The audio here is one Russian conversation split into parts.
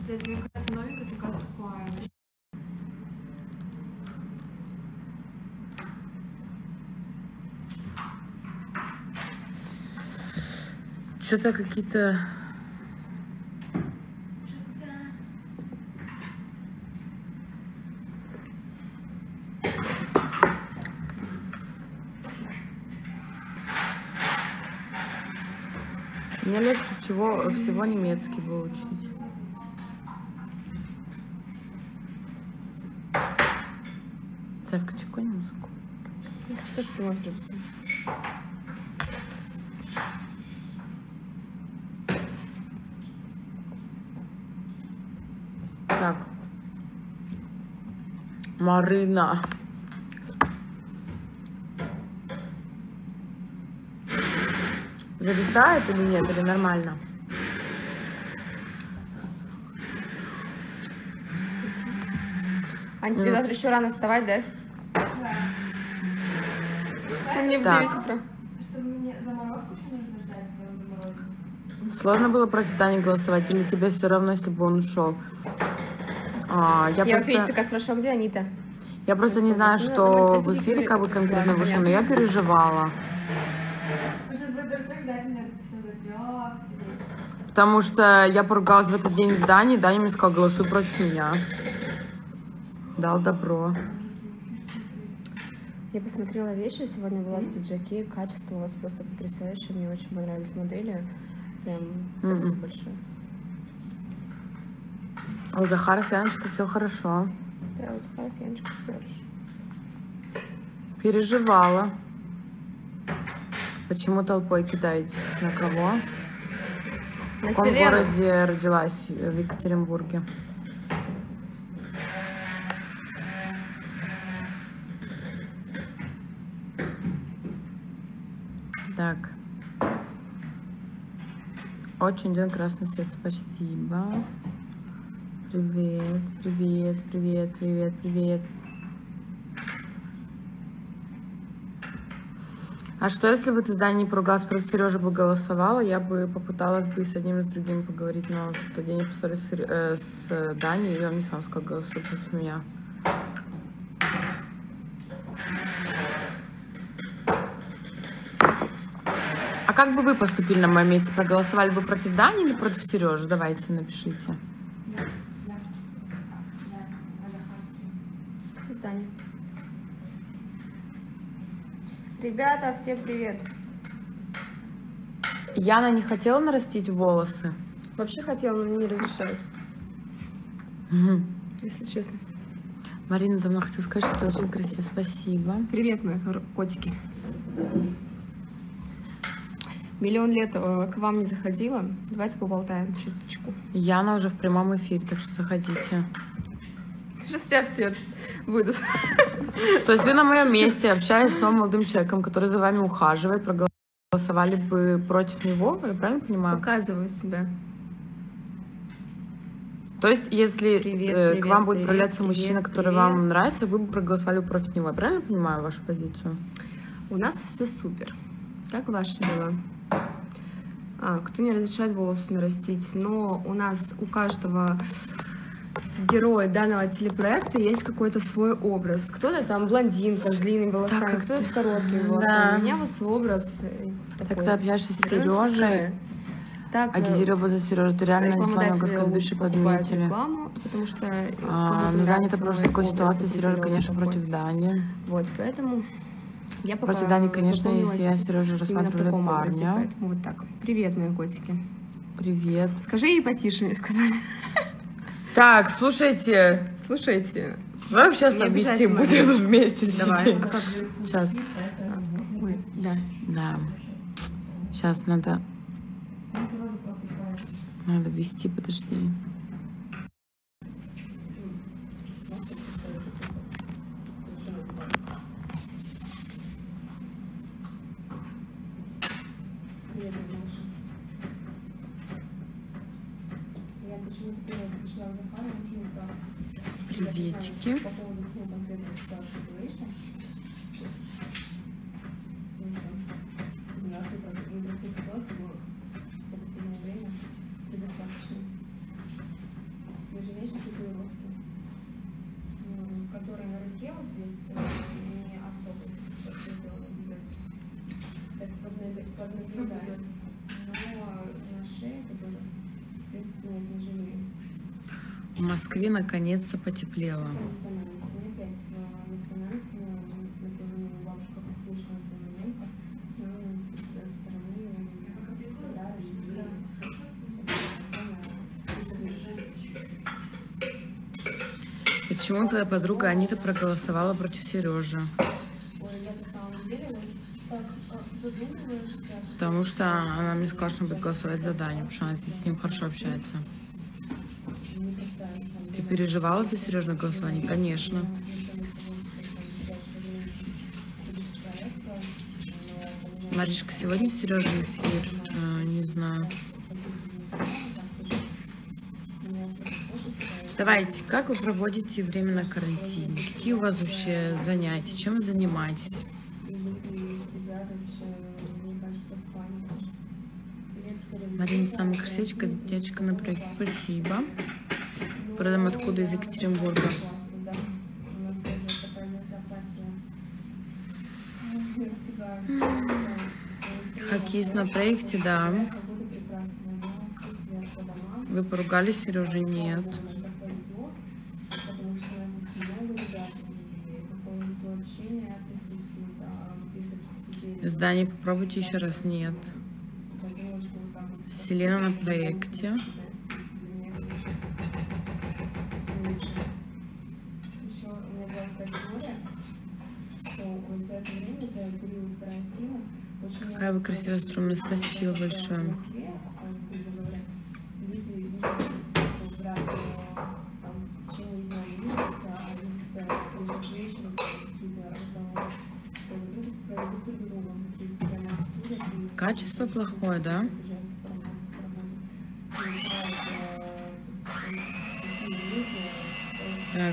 Если карта новенькая, то карта такая. Что-то какие-то... Мне легче всего немецкий выучить. Савка, чекай музыку. Что ж ты можешь? Так. Марина. Зависает или нет, или нормально? Ань, тебе завтра еще рано вставать, да? Да. Мне в 9 утра. Что мне заморозку еще нужно ждать, когда он заморозится? Сложно было против Дани голосовать, или тебе все равно, если бы он ушел? Я просто... такая спрашивала, где они-то? Я просто не знаю, что в эфире как бы конкретно вышло, но я переживала. Потому что я поругалась в этот день с Даней, Даня мне сказал, голосуй против меня. Дал добро. Я посмотрела вещи, сегодня была в пиджаке, качество у вас просто потрясающее, мне очень понравились модели. Прям спасибо большое. У Захара с Яночкой все хорошо. Да, у Захара с Яночкой все хорошо. Переживала. Почему толпой кидаетесь? На кого? В каком городе родилась? В Екатеринбурге. Так. Очень идет красный свет. Спасибо. Привет, привет, привет, привет, привет. А что, если бы ты с Даней не поругалась, про Сережу бы голосовала, я бы попыталась бы с одним и с другим поговорить, но в тот день я поссорилась с Даней, и он мне сам сказал, голосуй против меня. А как бы вы поступили на моем месте? Проголосовали бы против Дани или против Сережи? Давайте, напишите. Ребята, всем привет. Яна не хотела нарастить волосы? Вообще хотела, но мне не разрешают. Если честно. Марина давно хотела сказать, что ты очень красивая. Спасибо. Привет, мои котики. Миллион лет к вам не заходила. Давайте поболтаем чуточку. Яна уже в прямом эфире, так что заходите. Сейчас тебя все выйдут. То есть вы на моем месте, общаясь с новым молодым человеком, который за вами ухаживает, проголосовали бы против него, я правильно понимаю? Показываю себя. То есть, если к вам будет проявляться мужчина, который вам нравится, вы бы проголосовали против него. Я правильно понимаю вашу позицию? У нас все супер. Как ваши дела? Кто не разрешает волосы нарастить? Но у нас у каждого героя данного телепроекта есть какой-то свой образ. Кто-то там блондинка с длинными волосами, кто-то с короткими волосами. Да. У меня вот свой образ такой. Так ты общаешься с Сережей. Так, а Гизерева за Сережу, ты реально не сломал Господь души подметили. Рекламу, потому что ну Даня, это просто такой ситуации. Сережа, конечно, против Дани. Вот, поэтому я пока против Дани, конечно, если я Сережу рассматриваю парня. Поэтому вот так. Привет, мои котики. Привет. Скажи ей потише, мне сказали. Так, слушайте. Слушайте. Давай сейчас совместим, будем вместе Давай. сидеть. А как? Сейчас. Ой, да. Да. Сейчас надо ввести, подожди. Приветики. Ты же видишь татуировки, которые на руке вот здесь не особо сейчас сделаны, видать. Так поднаблюдает. Но на шее, которая, в принципе, нет, не живые. В Москве наконец-то потеплело. Национальности. Мне опять национальности, например, бабушка Кукушка, например, немка, но со стороны да, Почему твоя подруга Анита проголосовала против Сережи? Ой, я на самом деле вот так задумываешься. Потому что она мне сказала, что она будет голосовать за Даню, потому что она здесь с ним хорошо общается. Не представляю сам. Ты переживала за Сережное голосование? Конечно. Маришка, сегодня Сережа эфир? Не знаю. Давайте, как вы проводите время на карантине? Какие у вас вообще занятия? Чем вы занимаетесь? Марина, самая красивая девочка на проекте. Спасибо. Родом откуда? Из Екатеринбурга. Хоккеист на проекте, да. Вы поругались с Сережей? Нет. Здание попробуйте еще раз. Нет. Селена на проекте. Какая вы красивая, струнная. Спасибо большое. Качество плохое, да? Так.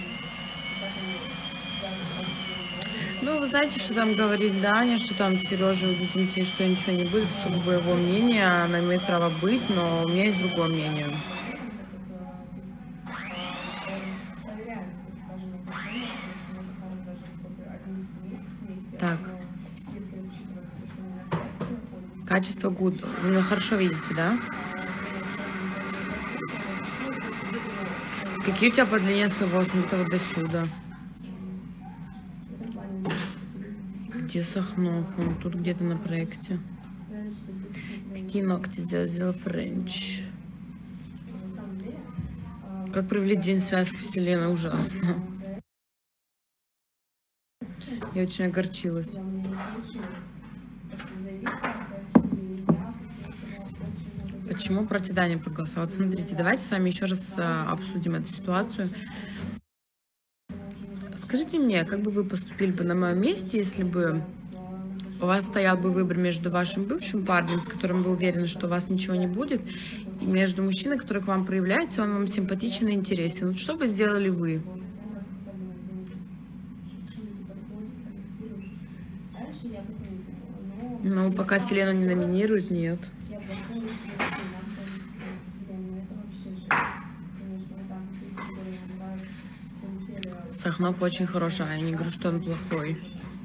Ну, вы знаете, что там говорит Даня, что там Сережа убедить, что ничего не будет, сугубо его мнение, она имеет право быть, но у меня есть другое мнение. Так. Качество good. Вы меня хорошо видите, да? Какие у тебя по длине волосы? Это вот до сюда. Где Сахнов? Он тут где-то на проекте. Какие ногти сделал Френч? Как провели день связки Вселенной? Ужасно. Я очень огорчилась. Почему против Дани проголосовать? Смотрите, давайте с вами еще раз обсудим эту ситуацию. Скажите мне, как бы вы поступили бы на моем месте, если бы у вас стоял бы выбор между вашим бывшим парнем, с которым вы уверены, что у вас ничего не будет, и между мужчиной, который к вам проявляется, он вам симпатичен и интересен. Вот что бы сделали вы? Ну, пока Селена не номинирует, нет. Сахнов очень хороший, а я не говорю, что он плохой.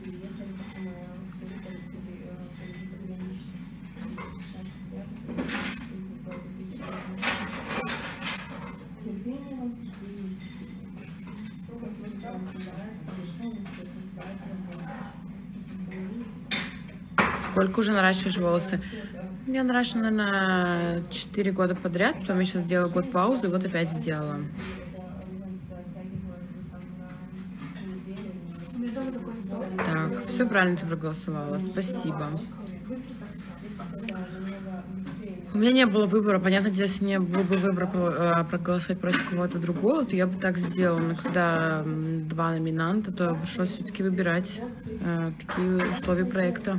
Сколько уже наращиваешь волосы? Я наращиваю, наверное, 4 года подряд, потом я сейчас сделала год паузы, и вот опять сделала. Так, все правильно ты проголосовала, спасибо. У меня не было выбора, понятно, если не было бы выбора проголосовать против кого-то другого, то я бы так сделала, но когда 2 номинанта, то пришлось все-таки выбирать такие условия проекта.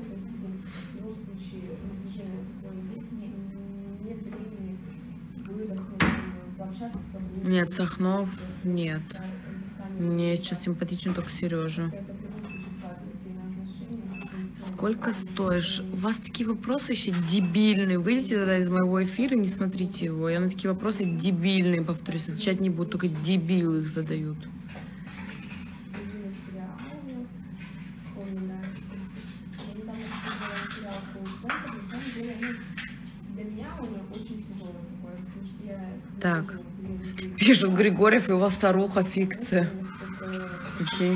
Нет, Сахнов нет. Мне сейчас симпатичен только Сережа. Сколько стоишь? У вас такие вопросы еще дебильные. Выйдите тогда из моего эфира, не смотрите его. Я на такие вопросы дебильные, повторюсь. Отвечать не буду, только дебилы их задают. Так. Пишут Григорьев, и у вас старуха фикция. Окей.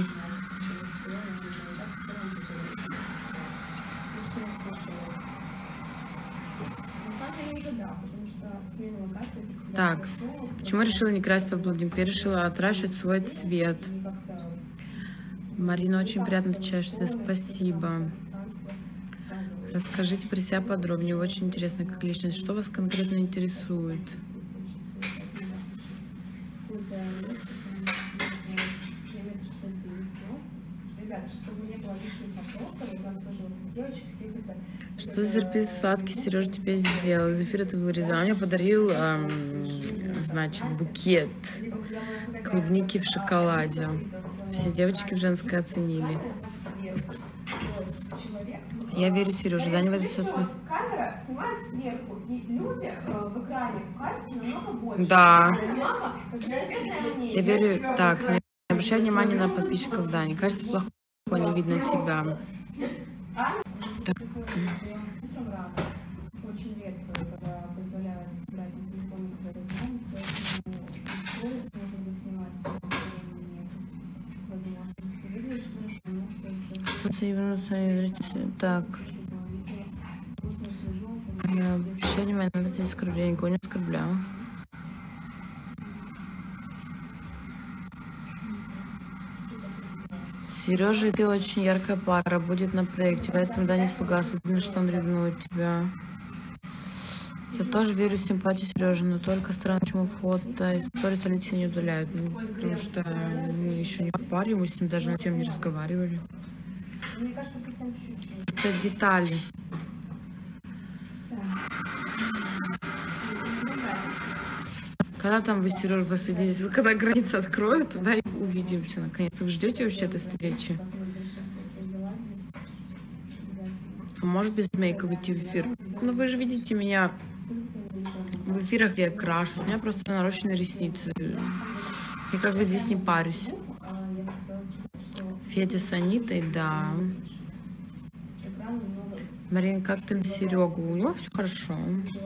Так, почему я решила не краситься в блондинку? Я решила отращивать свой цвет. Марина, очень приятно отвечаешься. Спасибо. Расскажите про себя подробнее. Очень интересно, как личность. Что вас конкретно интересует? Что за сюрприз сладкий Сережа тебе сделал? Из эфира ты вырезал. Он мне подарил, значит, букет клубники в шоколаде. Все девочки в женской оценили. Я верю Сереже, да, не в это все. Камера снимает сверху, и люди в экране кажутся намного больше. Да. Я верю. Так, не обращай внимания на подписчиков, да. Не кажется плохо, не видно тебя. Так. Очень редко, когда позволяют собирать на телефоне какой-то дом, поэтому снимать возможности. Выглядишь хорошо, так. Я обращаю внимание на эти оскорбления, никого не оскорблял. Сережа, и ты очень яркая пара, будет на проекте, поэтому да, не испугался, видно, что он ревнует тебя. Я тоже верю в симпатию Сережи, но только странно, почему фото и сторис Алисе не удаляют. Ну, потому что мы еще не в паре, мы с ним даже на тему не разговаривали. Мне кажется, совсем чуть-чуть. Это детали. Когда там вы, Сережа, воссоединитесь? Когда границы откроют, тогда и увидимся. Наконец-то вы ждете вообще этой встречи? А может без мейка выйти в эфир? Ну вы же видите меня в эфирах, где я крашусь. У меня просто нарощенные ресницы. Я как бы здесь не парюсь. Федя с Анитой, да. Марин, как там Серега? У него все хорошо.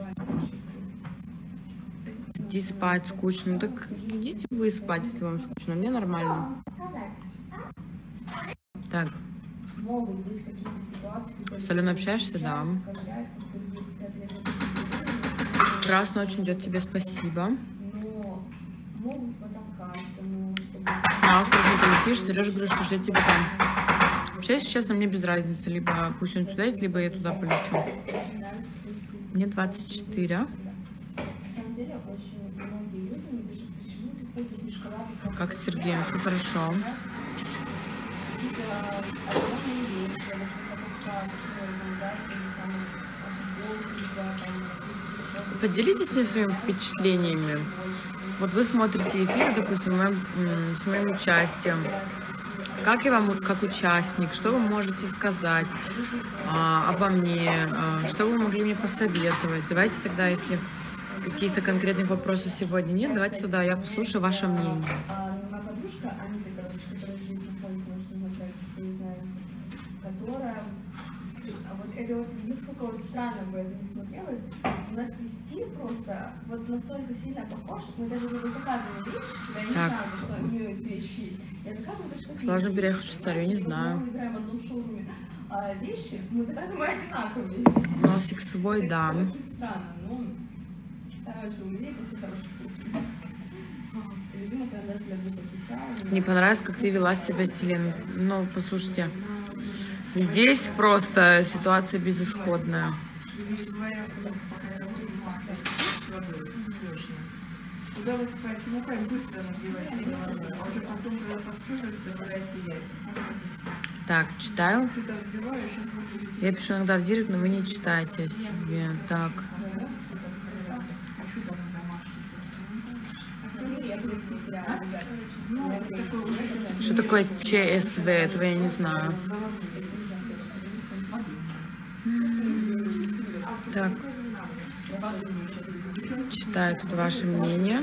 Иди спать, скучно. Ну так идите вы спать, если вам скучно. Мне нормально. Так. С Аленой общаешься? Да. Прекрасно, очень идет тебе спасибо. А осторожно полетишь, Сережа говорит, что ждет тебя там. Вообще, если честно, мне без разницы. Либо пусть он сюда идет, либо я туда полечу. Мне 24. Как с Сергеем, все хорошо. Поделитесь мне своими впечатлениями. Вот вы смотрите эфир, допустим, с моим участием. Как я вам как участник? Что вы можете сказать обо мне? Что вы могли мне посоветовать? Давайте тогда, если какие-то конкретные вопросы сегодня нет, давайте тогда я послушаю ваше мнение. Моя подружка Анита, которая здесь находится, которая, вот это вот, насколько вот странно бы это не смотрелось, у нас есть стиль просто вот настолько сильно похож, мы даже заказываем вещи, когда я не знаю, что у нее эти вещи есть. Я заказываю то, что сложно переехать в Швейцарию, я не знаю. Мы выбираем в одном шоуруме вещи, мы заказываем одинаковые. Носик свой, да. Очень странно, но, короче, у людей просто хороший вкус. Видимо, когда для звука отвечала. Не понравилось, как ты вела себя с Еленой. Ну, послушайте, здесь просто ситуация безысходная. Куда вы спать? Ну как быстро набиваете голову, а уже потом, когда построились, добавляете яйца. Так, читаю. Сюда взбиваю, сейчас буду... Я пишу иногда в директ, но вы не читаете о себе. Так. Что такое ЧСВ? Этого я не знаю. Так, читаю тут ваше мнение.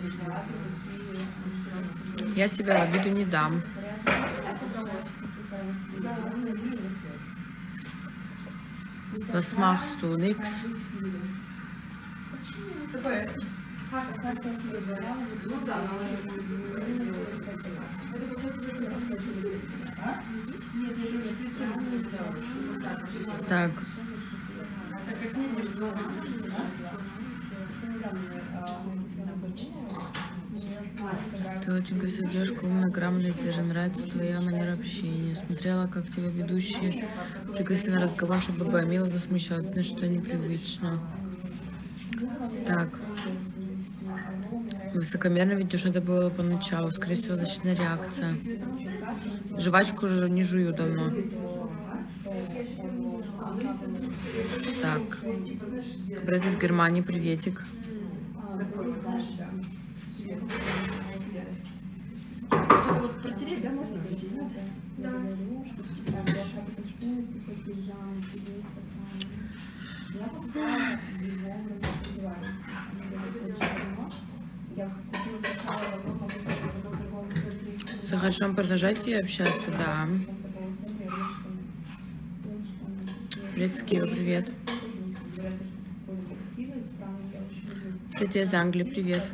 Я себя в обиду не дам. Was machst du? Nix. Так. Ты очень красивая девушка, умная, грамотная, тебе же нравится твоя манера общения. Смотрела, как тебя ведущие пригласили на разговор, чтобы Бабамила засмущалась, значит, что непривычно. Так. Высокомерно ведешь, это было поначалу. Скорее всего, защитная реакция. Жвачку уже не жую давно. Так. Брат из Германии, приветик. Протереть, да, можно уже? Да. С Ахаршом продолжаете общаться? Да. Привет, Скива, привет. Привет, я из Англии, привет.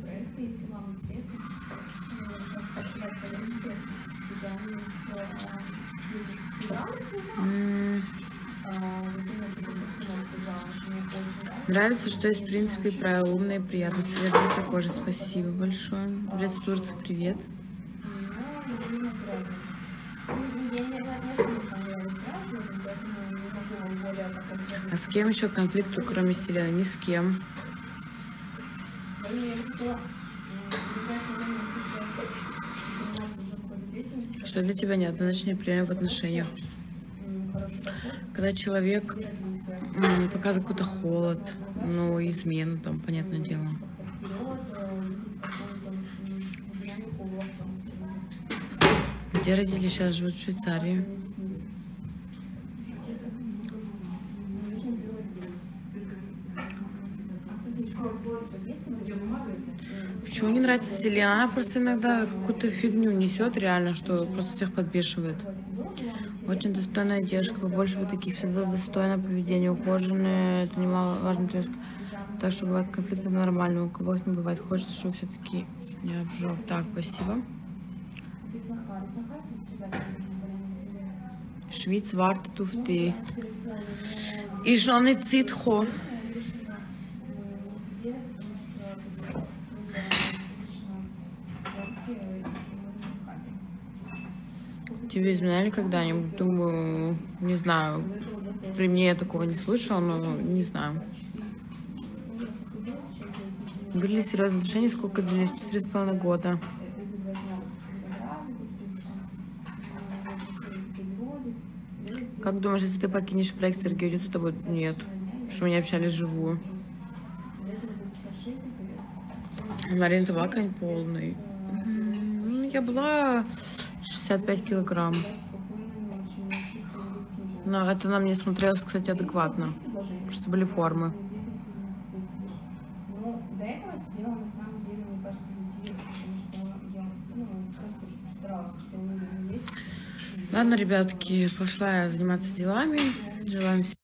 Нравится, что есть в принципе правила умные, приятно советую такой же. Спасибо большое. Привет, с Турции, привет. А с кем еще конфликт, кроме стиля? Ни с кем. Что для тебя неоднозначное прием в отношениях? Когда человек показывает какой-то холод, ну, измену, там, понятное дело. Где родители сейчас живут? В Швейцарии. Почему не нравится Селена? Она просто иногда какую-то фигню несет, реально, что просто всех подбешивает. Очень достойная девушка, побольше бы таких, всегда достойное поведение, ухоженное, это немаловажная девушка. Так что бывает конфликты нормально, у кого их не бывает. Хочется, чтобы все-таки не обжег. Так, спасибо. Schweiz wartet auf dich. Ist noch nicht Zeit gekommen. Тебе изменяли когда-нибудь? Думаю, не знаю. При мне я такого не слышала, но не знаю. Были серьезные отношения, сколько длились? 4,5 года. Как думаешь, если ты покинешь проект, Сергей уйдет с тобой? Нет. Потому что мы не общались вживую. Марина, ты лакань полный. Я была 65 килограмм. Но это на мне смотрелось, кстати, адекватно. Потому что были формы. Ладно, ребятки, пошла я заниматься делами. Желаем всем